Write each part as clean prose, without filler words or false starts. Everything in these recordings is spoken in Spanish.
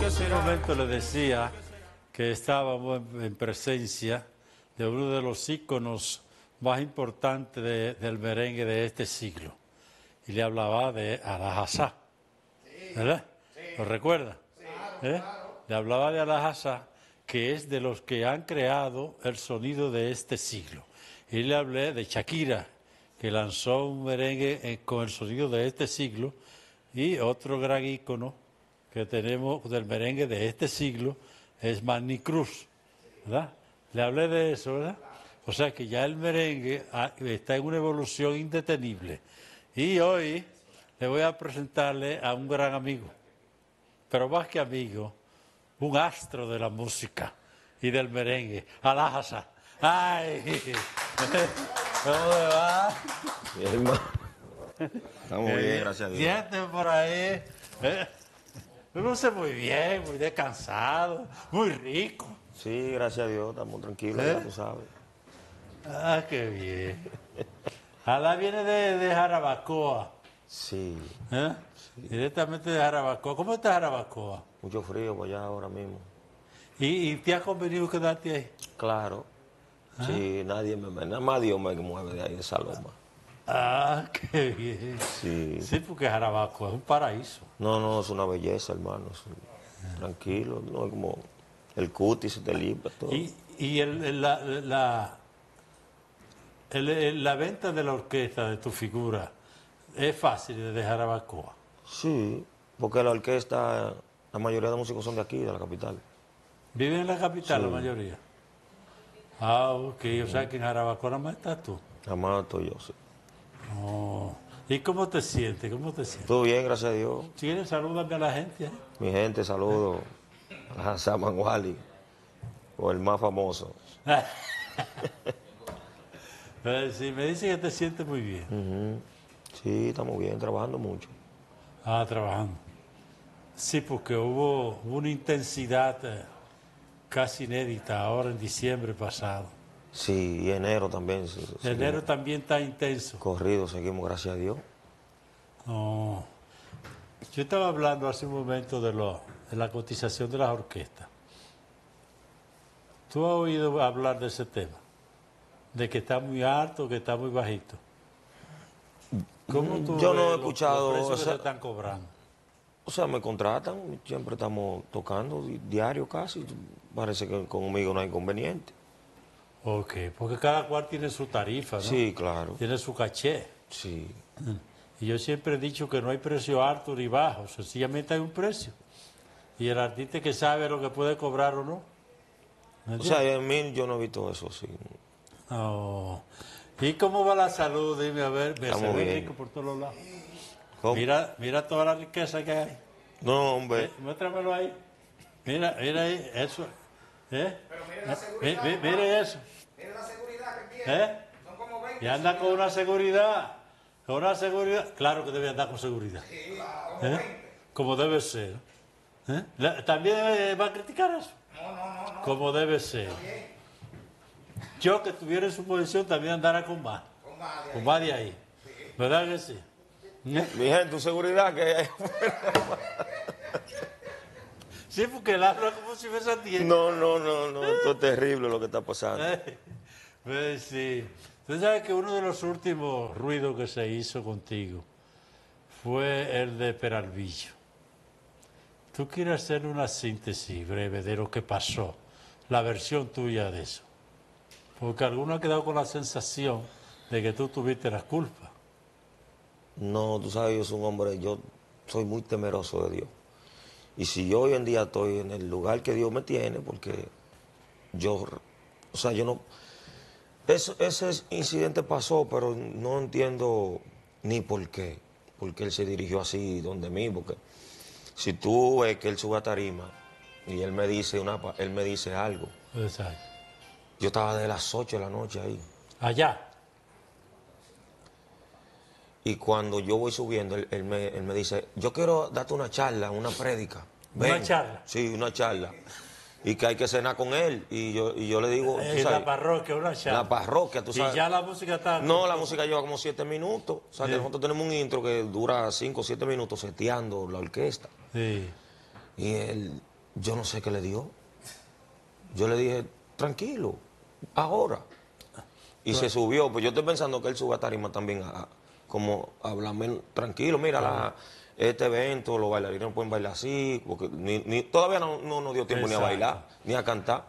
hace un momento le decía que estábamos en presencia de uno de los íconos más importantes del merengue de este siglo. Y le hablaba de Alajazá, ¿verdad? ¿Lo recuerda? ¿Eh? Le hablaba de Alajazá, que es de los que han creado el sonido de este siglo. Y le hablé de Shakira, que lanzó un merengue con el sonido de este siglo, y otro gran ícono que tenemos del merengue de este siglo es Manny Cruz, ¿verdad? Le hablé de eso, ¿verdad? O sea que ya el merengue está en una evolución indetenible. Y hoy le voy a presentarle a un gran amigo, pero más que amigo, un astro de la música y del merengue, Alajazá. ¡Ay! ¿Cómo le va? Bien, hermano. Estamos bien, gracias a Dios. Siente por ahí. Luce muy bien, muy descansado, muy rico. Sí, gracias a Dios, estamos tranquilos, ya tú sabes. Ah, qué bien. Alá viene de Jarabacoa. Sí, ¿Eh? Directamente de Jarabacoa. ¿Cómo está Jarabacoa? mucho frío por allá ahora mismo. ¿Y te has convenido quedarte ahí? Claro. Sí, nada más Dios me mueve de ahí, de esa loma. Ah, qué bien. Sí. Sí, porque Jarabacoa es un paraíso. No, es una belleza, hermano. Tranquilo, no es como el cutis, se te limpia todo. Y la venta de la orquesta de tu figura es fácil desde Jarabacoa. Sí, porque la orquesta, la mayoría de músicos son de aquí, de la capital. ¿Viven en la capital la Sí. mayoría? Ah, ok. O sea que en Jarabacoa nada más estás tú. Nada más estoy yo, sí. Oh. ¿Y cómo te sientes? ¿Cómo te sientes? Todo bien, gracias a Dios. Si quieres, salúdame a la gente. Mi gente, saludo a Saman Wali, o el más famoso. Sí, me dice que te sientes muy bien. Ujú. Sí, estamos bien, trabajando mucho. Ah, trabajando. Sí, porque hubo una intensidad casi inédita ahora en diciembre pasado. Sí, y enero también. Enero también está intenso. Corrido, seguimos, gracias a Dios. No. Yo estaba hablando hace un momento de la cotización de las orquestas. ¿Tú has oído hablar de ese tema? De que está muy alto, que está muy bajito. ¿Cómo tú Yo no he ves escuchado, los precios o que sea, se están cobrando? O sea, me contratan, siempre estamos tocando diario casi. Parece que conmigo no hay inconveniente. Ok, porque cada cual tiene su tarifa, ¿no? Sí, claro. Tiene su caché. Sí. Y yo siempre he dicho que no hay precio alto ni bajo, sencillamente hay un precio. Y el artista que sabe lo que puede cobrar o no. ¿Me O sea, entiendes? en mí yo no he visto eso, sí. Oh. ¿Y cómo va la salud? Dime, a ver, me se Estamos ve bien. rico por todos lados. ¿Cómo? Mira toda la riqueza que hay. No, hombre. Muéstramelo ahí. Mira ahí, eso. ¿Eh? Pero mire la seguridad. Mire eso. Mire la seguridad que tiene. ¿Eh? Son como 20. Y anda con una seguridad. Con una seguridad. Claro que debe andar con seguridad. Sí, como 20. Como debe ser. ¿También va a criticar eso? No. Como debe ser. Yo que estuviera en su posición también andara con más. Con más de ahí. ¿Verdad que sí? Mi gente, tu seguridad que Sí, porque él habla como si fuese a ti. No. Esto es terrible lo que está pasando. Pues sí. Tú sabes que uno de los últimos ruidos que se hizo contigo fue el de Peralvillo. ¿Tú quieres hacer una síntesis breve de lo que pasó? La versión tuya de eso. Porque alguno ha quedado con la sensación de que tú tuviste la culpa. No, tú sabes, yo soy un hombre, yo soy muy temeroso de Dios. Y si yo hoy en día estoy en el lugar que Dios me tiene, porque yo no... Ese incidente pasó, pero no entiendo ni por qué él se dirigió así donde mí, porque si tú ves que él sube a tarima y él me dice algo, Exacto. yo estaba de las 8 de la noche ahí. Allá. Y cuando yo voy subiendo, él me dice, yo quiero darte una charla, una prédica. ¿Una charla? Sí, una charla. Y que hay que cenar con él. Y yo le digo, tú En sabes, la parroquia, una charla. la parroquia, tú sabes. Y ya la música está... No, la música lleva como 7 minutos. O sea, que Sí. nosotros tenemos un intro que dura 5 o 7 minutos seteando la orquesta. Sí. Y él Yo no sé qué le dio. Yo le dije, tranquilo, ahora. Y se subió, pues yo estoy pensando que él sube a tarima también como a hablarme tranquilo, mira, este evento, los bailarines no pueden bailar así, porque todavía no nos dio tiempo ni a bailar, ni a cantar.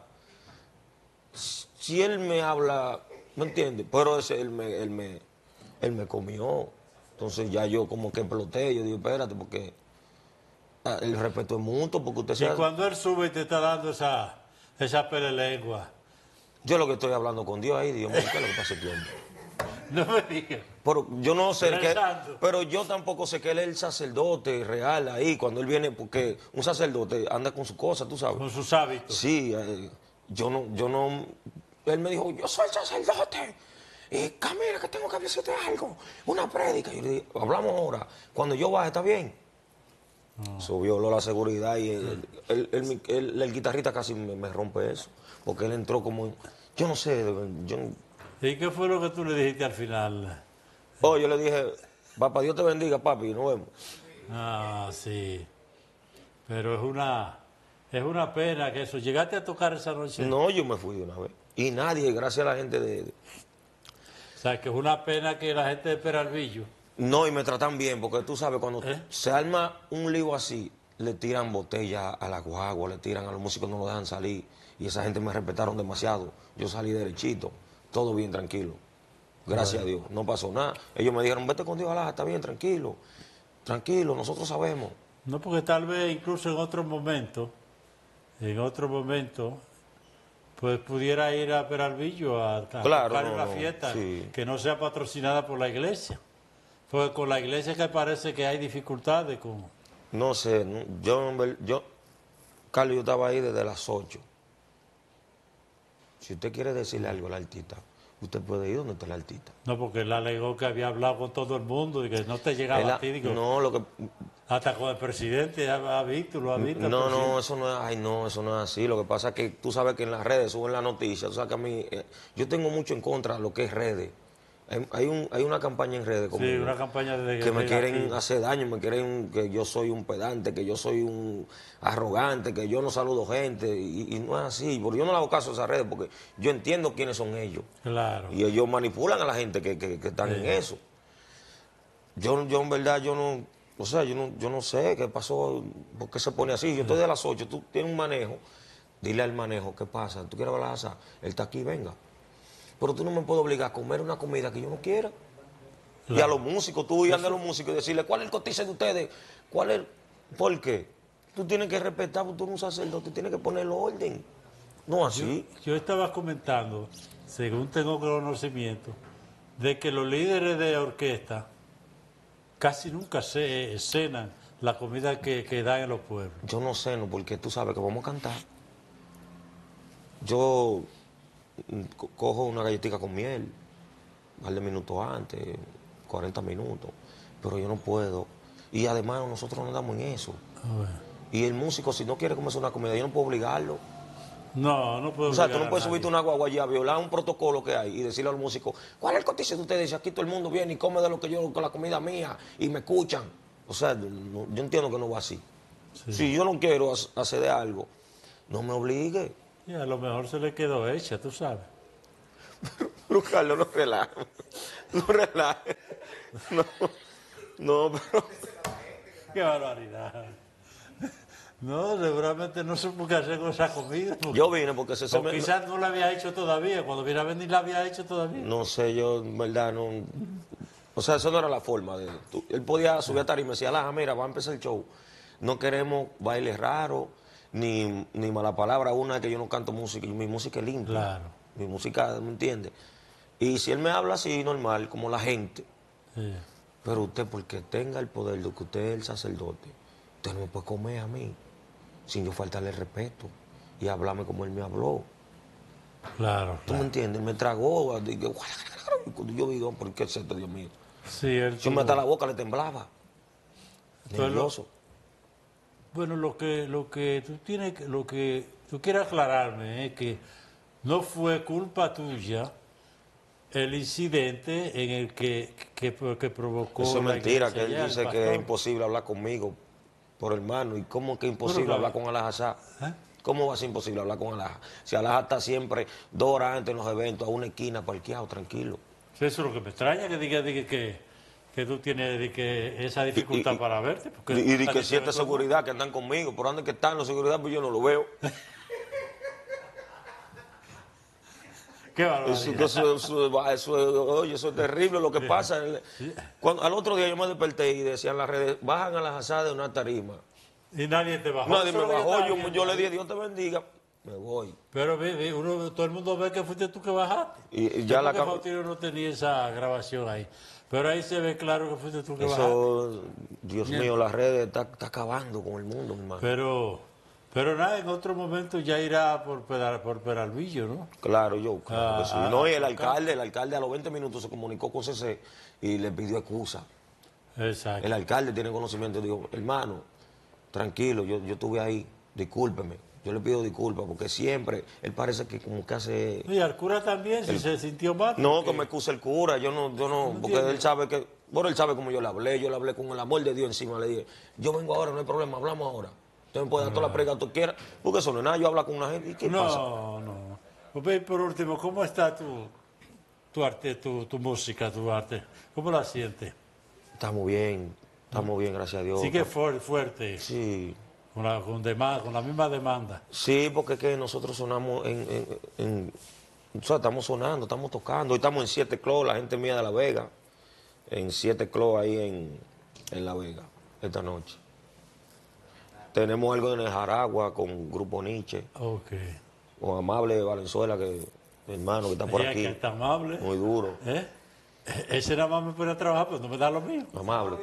Si él me habla, ¿me entiendes? Pero él me comió. Entonces ya yo como que exploté, yo digo, espérate, porque el respeto es mutuo, porque usted Y sabe. cuando él sube y te está dando esa pelelengua, Yo lo que estoy hablando con Dios ahí, Dios mío, ¿qué es lo que pasa aquí? no me digas. Pero yo no sé Rezando. pero yo tampoco sé que él es el sacerdote real ahí, cuando él viene, porque un sacerdote anda con su cosa, tú sabes. Con sus hábitos. Sí, yo no, él me dijo, yo soy el sacerdote, y camina que tengo que decirte algo, una prédica. Yo le dije, hablamos ahora, cuando yo baje, ¿está bien? Subió la seguridad y el guitarrista casi me rompe eso, porque él entró como, yo no sé, ¿Y qué fue lo que tú le dijiste al final? yo le dije, papá, Dios te bendiga, papi, nos vemos. Ah, sí. Pero es una pena que eso. ¿Llegaste a tocar esa noche? No, yo me fui de una vez. Y nadie, gracias a la gente O sea, que es una pena que la gente de Peralvillo. No, y me tratan bien, porque tú sabes, cuando ¿Eh? se arma un lío así, le tiran botellas a la guagua, le tiran a los músicos, no lo dejan salir. Y esa gente me respetaron demasiado. Yo salí derechito, todo bien tranquilo. Gracias a Dios, no pasó nada. Ellos me dijeron, vete con Dios, alá, está bien, tranquilo. Tranquilo, nosotros sabemos. No, porque tal vez incluso en otro momento, pues pudiera ir a Peralvillo a Claro, tocar no, una no, fiesta sí. que no sea patrocinada por la iglesia. Porque con la iglesia que parece que hay dificultades con... No sé, Carlos, yo estaba ahí desde las 8. Si usted quiere decirle algo al artista, usted puede ir donde está el artista. No, porque él alegó que había hablado con todo el mundo y que no te llegaba a ti. Digo, No, lo que hasta con el presidente ha visto, lo ha visto. el No, presidente. no, eso no es, ay, no, eso no es así. Lo que pasa es que tú sabes que en las redes suben las noticias. Tú sabes que a mí, yo tengo mucho en contra de lo que es redes. Hay una campaña en redes Sí, conmigo una campaña de que me quieren negativa. hacer daño, me quieren que yo soy un pedante, que yo soy un arrogante, que yo no saludo gente. Y no es así. Porque yo no le hago caso a esas redes porque yo entiendo quiénes son ellos. Claro. Y ellos manipulan a la gente que están en eso. Yo en verdad, yo no, o sea, yo no sé qué pasó, por qué se pone así. Yo estoy de las 8, tú tienes un manejo, dile al manejo, ¿qué pasa? ¿Tú quieres balanza? Él está aquí, venga. Pero tú no me puedes obligar a comer una comida que yo no quiera. Claro. Y a los músicos, tú ir a los músicos y decirle, ¿cuál es el cotice de ustedes? ¿Cuál es? ¿Por qué? Tú tienes que respetar, porque tú eres un sacerdote, tienes que ponerle orden. No así. Yo estaba comentando, según tengo conocimiento, de que los líderes de orquesta casi nunca se cenan la comida que dan en los pueblos. Yo no sé, no, porque tú sabes que vamos a cantar. Yo cojo una galletita con miel, un par de minutos antes, 40 minutos, pero yo no puedo. Y además nosotros no andamos en eso. Y el músico, si no quiere comerse una comida, yo no puedo obligarlo. No, no puedo O sea, tú obligar no a puedes nadie. subirte una guagua allá, violar un protocolo que hay y decirle al músico, ¿cuál es el cotice de ustedes? Aquí todo el mundo viene y come de lo que yo, con la comida mía, y me escuchan. O sea, yo entiendo que no va así. Sí. Si yo no quiero hacer de algo, no me obligue. Y a lo mejor se le quedó hecha, tú sabes. Pero Carlos, no relaje. No relaje. No, no, pero... Qué barbaridad. No, seguramente no supo qué hacer con esa comida. Porque, Yo vine porque se o me... quizás no la había hecho todavía. Cuando vine a venir la había hecho todavía. No sé, yo en verdad no... O sea, eso no era la forma de... Él podía subir a tarima y me decía, Laja, mira, va a empezar el show. No queremos bailes raros, ni mala palabra. Una es que yo no canto música, mi música es limpia. Claro. Mi música, ¿me entiende? Y si él me habla así, normal, como la gente. Sí. Pero usted, porque tenga el poder de que usted es el sacerdote, usted no me puede comer a mí, sin yo faltarle el respeto y hablarme como él me habló. Claro. ¿Tú me entiendes? Él me tragó. Y cuando yo digo, ¿por qué es esto, Dios mío? Sí, él Yo me hasta la boca le temblaba. Entonces, Nervioso. Bueno, lo que tú tienes, lo que tú quieres aclararme es que no fue culpa tuya el incidente en el que provocó Eso es la mentira, iglesia que él allá, el dice que pastor. es imposible hablar conmigo. Por hermano, ¿y cómo que imposible Pero, hablar con Alajazá? ¿Eh? ¿Cómo va a ser imposible hablar con Alajá? Si Alajá está siempre 2 horas antes en los eventos, a una esquina, parqueado, tranquilo. Eso es lo que me extraña, que diga que tú tienes esa dificultad para verte. Porque Y la que gente 7 ve todo el mundo. seguridad que andan conmigo. ¿Por dónde que están los seguridad? Pues yo no lo veo. Qué barbaridad. Oye, eso es terrible lo que pasa. Al otro día yo me desperté y decían las redes, bajan a las asadas de una tarima. Y nadie te bajó. Nadie Eso me es lo que bajó, estaba yo viendo. le dije, Dios te bendiga, me voy. Pero todo el mundo ve que fuiste tú que bajaste. Y ya la Porque Faustino no tenía esa grabación ahí. Pero ahí se ve claro que fuiste tú que bajaste. Eso, Dios mío, las redes está acabando con el mundo, mi hermano. Pero nada, en otro momento ya irá por Peralvillo, ¿no? Claro, yo creo que sí. Ah, No, y el alcalde a los 20 minutos se comunicó con CC y le pidió excusa. Exacto. El alcalde tiene conocimiento, dijo, hermano, tranquilo, yo estuve ahí, discúlpeme. Yo le pido disculpas porque siempre él parece que como que hace... Y al cura también, si se sintió mal. No, que porque- me excuse el cura, yo no, porque él sabe que, bueno, él sabe cómo yo le hablé con el amor de Dios encima, le dije, yo vengo ahora, no hay problema, hablamos ahora. Usted me puede dar toda la prega que tú quieras, porque eso no es nada, yo hablo con una gente, ¿y qué pasa? No. Pues, por último, ¿cómo está tu arte, tu música, tu arte? ¿Cómo la sientes? Estamos bien, gracias a Dios. Sigue fuerte, Sí, con la misma demanda. sí, porque es que nosotros sonamos o sea, estamos sonando, estamos tocando, hoy estamos en 7 Club, la gente mía de La Vega, en 7 Club ahí en La Vega, esta noche. Tenemos algo en el Jaragua con Grupo Nietzsche, Ok. con Amable Valenzuela, que mi hermano que está por Ella aquí, que está amable. muy duro, ¿Eh? Ese nada más me pone a trabajar, pero no me da lo mío. Amable.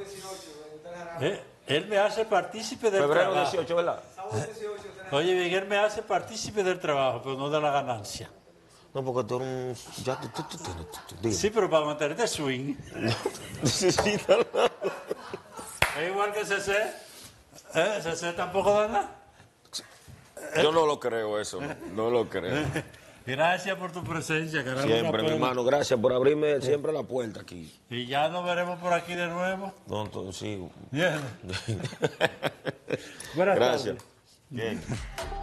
Él me hace partícipe del Febrero trabajo. 18, ¿verdad? Oye, bien, él me hace partícipe del trabajo, pero no de la ganancia. No, porque tú eres un... Ya tú tienes... dime. Sí, pero para mantenerte swing. Necesita nada. Es igual que CC. CC tampoco da nada. Yo no lo creo eso, no lo creo. Gracias por tu presencia, caramba. Siempre, mi hermano, gracias por abrirme siempre la puerta aquí. Y ya nos veremos por aquí de nuevo. No, sí. Bien. Buenas Gracias. tardes. Bien.